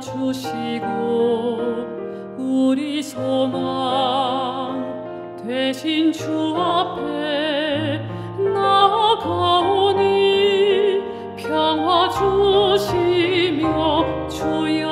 주시고 우리 소망 되신 주 앞에 나아가오니 평화 주시며 주여